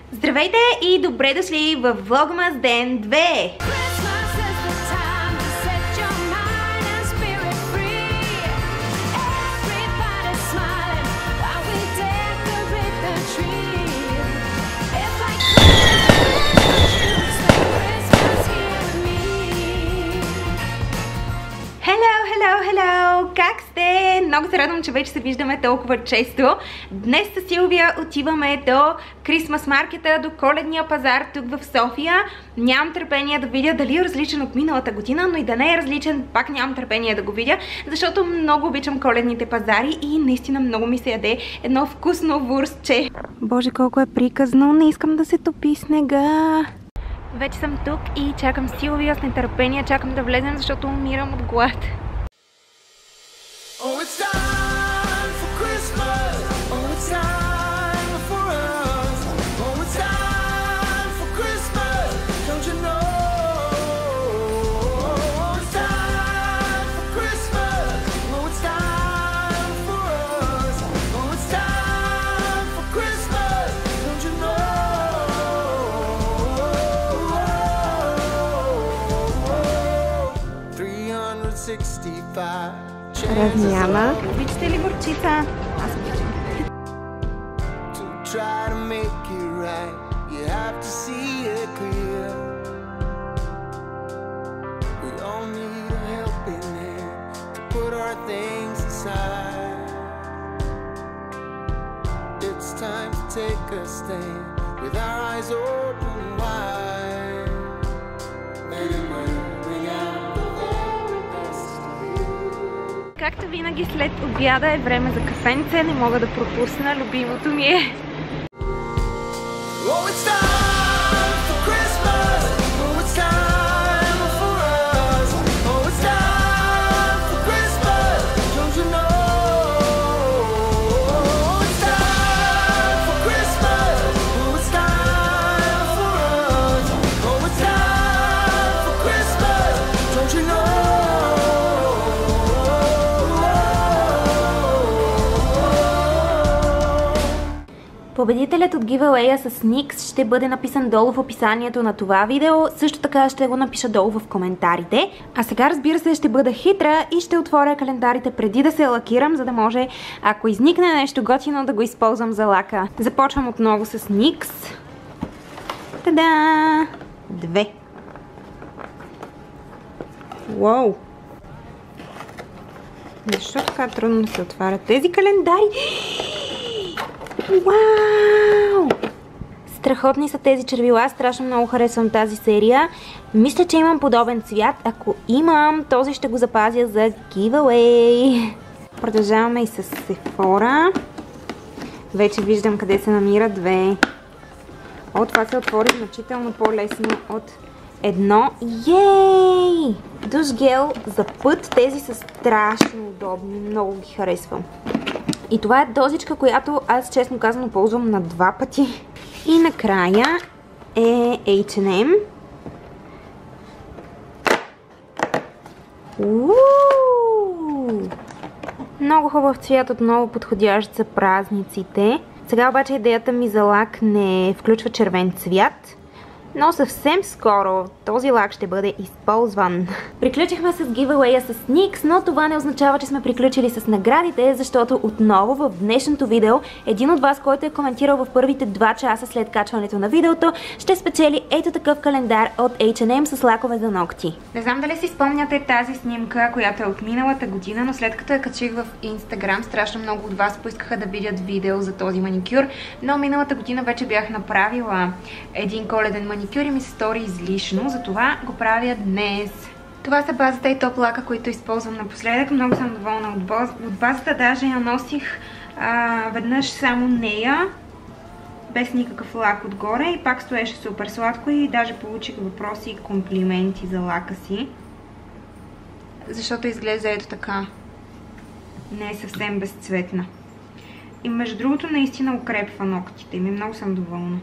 Здравейте и добре дошли в Vlogmas ден 2! Hello! Как сте? Много се радвам, че вече се виждаме толкова често. Днес с Силвия отиваме до Крисмас маркета, до коледния пазар тук в София. Нямам търпение да видя дали е различен от миналата година, но и да не е различен, пак нямам търпение да го видя, защото много обичам коледните пазари и наистина много ми се яде едно вкусно вурстче. Боже, колко е приказно, не искам да се топи снега. Вече съм тук и чакам Силвия с нетърпение, чакам да влезем, защото умирам от глад. Oh, it's time for Christmas. Oh, it's time for us. Oh, it's time for Christmas. Don't you know? Oh, it's time for Christmas. Oh, it's time for us. Oh, it's time for Christmas. Don't you know? 365 Размяна. Обичате ли горчица? Аз обичам. Както винаги след обяда е време за кафенце, не мога да пропусна, любимото ми е. Победителят от giveaway с Nix ще бъде написан долу в описанието на това видео. Също така ще го напиша долу в коментарите. А сега, разбира се, ще бъда хитра и ще отворя календарите преди да се лакирам, за да може, ако изникне нещо готино, да го използвам за лака. Започвам отново с Nix. Та-да! 2. Уау! Защо така трудно се отварят тези календари? Вау! Страхотни са тези червила, страшно много харесвам тази серия. Мисля, че имам подобен цвят. Ако имам, този ще го запазя за giveaway. Продължаваме и с Sephora. Вече виждам къде се намира 2. О, това се отвори значително по-лесно от 1. Ей! Душ гел за път. Тези са страшно удобни. Много ги харесвам. И това е дозичка, която аз честно казано ползвам на 2 пъти. И накрая е H&M. Много хубав цвят, отново подходящ за празниците. Сега обаче идеята ми за лак не включва червен цвят, но съвсем скоро този лак ще бъде използван. Приключихме с giveaway с Nix, но това не означава, че сме приключили с наградите, защото отново в днешното видео един от вас, който е коментирал в първите 2 часа след качването на видеото, ще спечели ето такъв календар от H&M с лакове за ногти. Не знам дали си спомняте тази снимка, която е от миналата година, но след като я качих в Instagram, страшно много от вас поискаха да видят видео за този маникюр, но миналата година вече бях направила един коледен маникюр и ми се стори излишно, затова го правя днес. Това са базата и топ лака, които използвам напоследък. Много съм доволна от базата, даже я носих веднъж само нея, без никакъв лак отгоре и пак стоеше супер сладко и даже получих въпроси и комплименти за лака си. Защото изглежда ето така. Не е съвсем безцветна. И между другото наистина укрепва ногтите ми. Много съм доволна.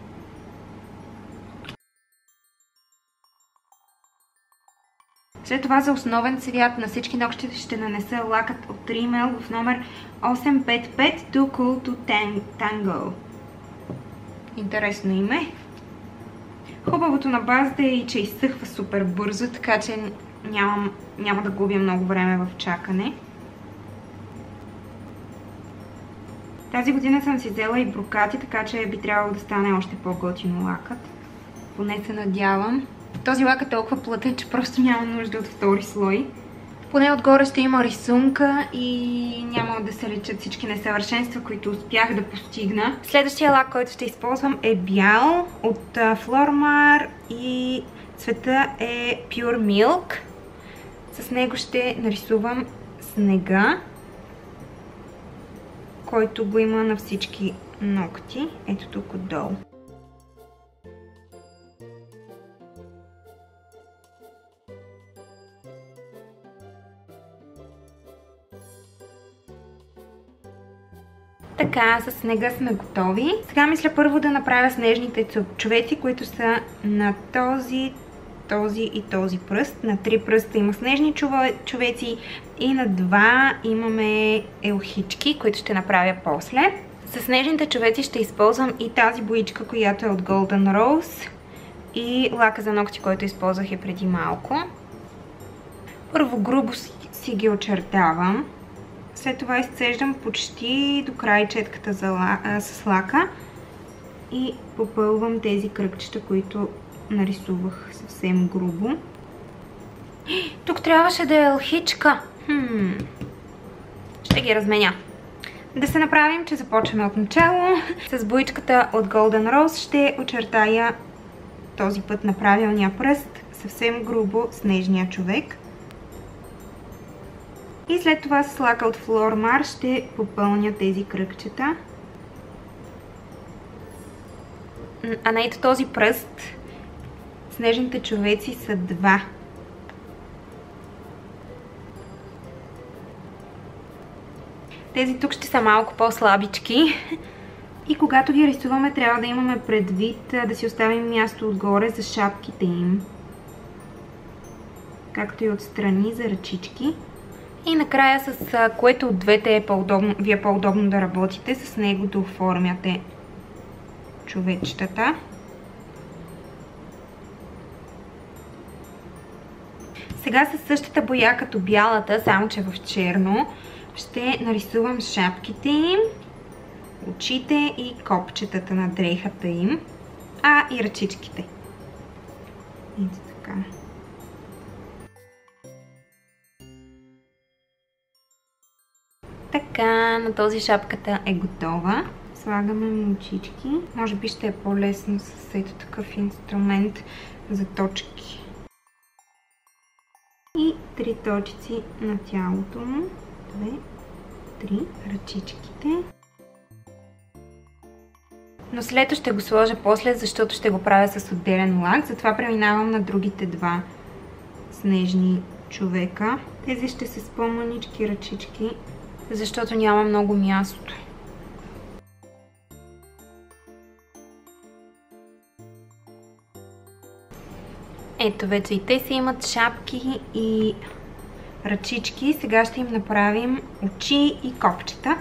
След това за основен цвят на всички ногти ще нанеса лакът от Rimmel в номер 855 Too Cool to Tango. Интересно име. Хубавото на базата е и че изсъхва супер бързо, така че няма да губя много време в чакане. Тази година съм си взела и брокати, така че би трябвало да стане още по-готино лакът. Поне се надявам. Този лак е толкова плътен, че просто няма нужда от втори слой. Поне отгоре ще има рисунка и няма да се личат всички несъвършенства, които успях да постигна. Следващия лак, който ще използвам, е бял от Flormar и цвета е Pure Milk. С него ще нарисувам снега, който го има на всички ногти. Ето тук отдолу. Така, с снега сме готови. Сега мисля първо да направя снежните човеци, които са на този и този пръст. На 3 пръста има снежни човеци и на 2 имаме елхички, които ще направя после. За снежните човеци ще използвам и тази боичка, която е от Golden Rose и лака за ногти, който използвах и преди малко. Първо грубо си ги очертавам. След това изцеждам почти до край четката с лака и попълвам тези кръгчета, които нарисувах съвсем грубо. Тук трябваше да е елхичка. Ще ги разменя. Да се направим, че започваме от начало. С боичката от Golden Rose ще очертая този път на правилния пръст, съвсем грубо снежния човек. И след това с лака от Flormar ще попълня тези кръгчета. А на ето този пръст снежните човеци са 2. Тези тук ще са малко по-слабички. И когато ги рисуваме, трябва да имаме предвид да си оставим място отгоре за шапките им. Както и отстрани за ръчички. И накрая, с което от двете ви е по-удобно да работите, с него да оформяте човечетата. Сега със същата боя като бялата, само че в черно, ще нарисувам шапките им, очите и копчетата на дрехата им, и ръчичките. Ето така. Така, на този шапката е готова. Слагаме му очички. Може би ще е по-лесно с ето такъв инструмент за точки. И 3 точици на тялото му. 2, 3, ръчичките. Но след ще го сложа после, защото ще го правя с отделен лак. Затова преминавам на другите 2 снежни човека. Тези ще са с по-манички ръчички, защото няма много място. Ето вече и те си имат шапки и ръчички. Сега ще им направим очи и копчета.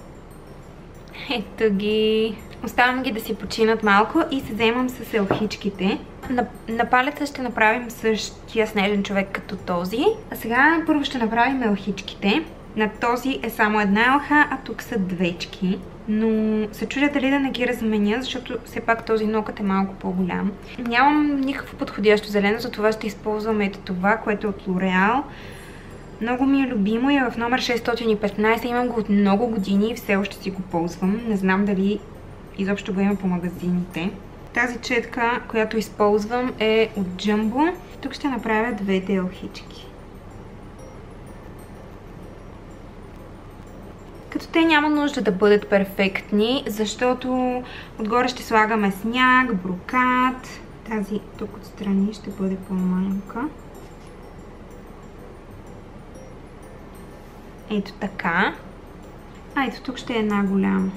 Ето ги. Оставям ги да си починат малко и се вземам с елхичките. На палеца ще направим същия снежен човек като този. А сега първо ще направим елхичките. На този е само една елха, а тук са двечки. Но се чудя дали да не ги разменя, защото все пак този нокът е малко по-голям. Нямам никакво подходящо зелено, затова ще използвам ето това, което е от L'Oreal. Много ми е любимо и е в номер 615. Имам го от много години и все още си го ползвам. Не знам дали изобщо го има по магазините. Тази четка, която използвам, е от Jumbo. Тук ще направя двете елхички. Като те няма нужда да бъдат перфектни, защото отгоре ще слагаме сняг, брокат. Тази тук отстрани ще бъде по-малка. Ето така. Ето тук ще е една голяма.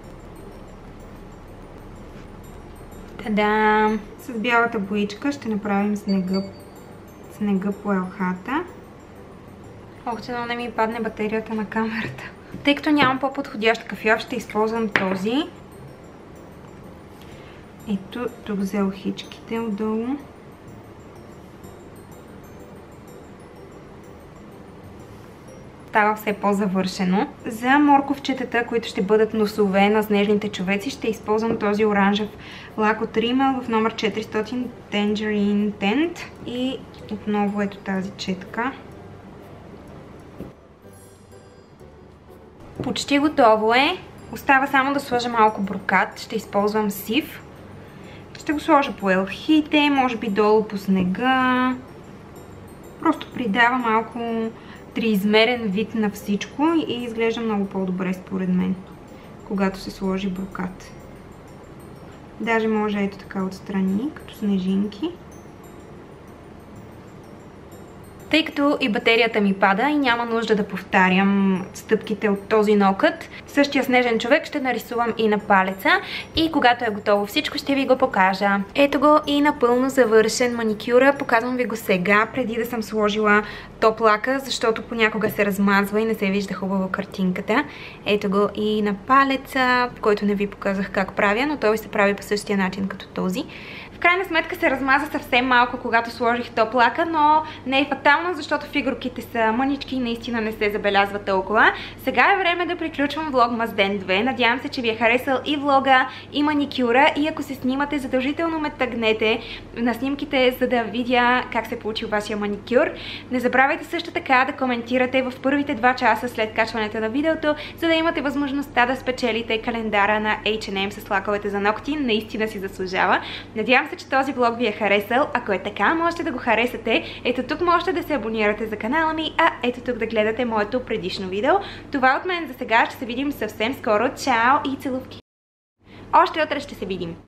Та-да! С бялата боичка ще направим снега по елхата. Ох, че не ми падне батерията на камерата. Тъй като нямам по-подходящ кафяв, ще използвам този. Ето, тук за ухичките отдолу. Става все по-завършено. За морковчетата, които ще бъдат носове на снежните човеци, ще използвам този оранжев лак от Rimmel в номер 400 Tangerine Tint. И отново ето тази четка. Почти готово е. Остава само да сложа малко брокат. Ще използвам сив. Ще го сложа по елхите, може би долу по снега. Просто придава малко триизмерен вид на всичко и изглежда много по-добре според мен, когато се сложи брокат. Даже може ето така отстрани, като снежинки. Тъй като и батерията ми пада и няма нужда да повтарям стъпките от този нокът, същия снежен човек ще нарисувам и на палеца и когато е готово всичко, ще ви го покажа. Ето го и напълно завършен маникюра. Показвам ви го сега, преди да съм сложила топ лака, защото понякога се размазва и не се вижда хубаво картинката. Ето го и на палеца, който не ви показах как правя, но той се прави по същия начин като този. В крайна сметка се размаза съвсем малко, когато сложих топ лака, но не е фатално, защото фигурките са мънички и наистина не се забелязва толкова. Сега е време да приключвам влогмас ден 2. Надявам се, че ви е харесал и влога, и маникюра, и ако се снимате, задължително ме тагнете на снимките, за да видя как се получи вашия маникюр. Не забравяйте също така да коментирате в първите 2 часа след качването на видеото, за да имате възможността да спечелите календара на H&M с лаковете за ногти. Наистина си заслужава. Надявам се, че този влог ви е харесал. Ако е така, можете да го харесате. Ето тук можете да се абонирате за канала ми, а ето тук да гледате моето предишно видео. Това от мен за сега. Ще се видим съвсем скоро. Чао и целувки! Още утре ще се видим!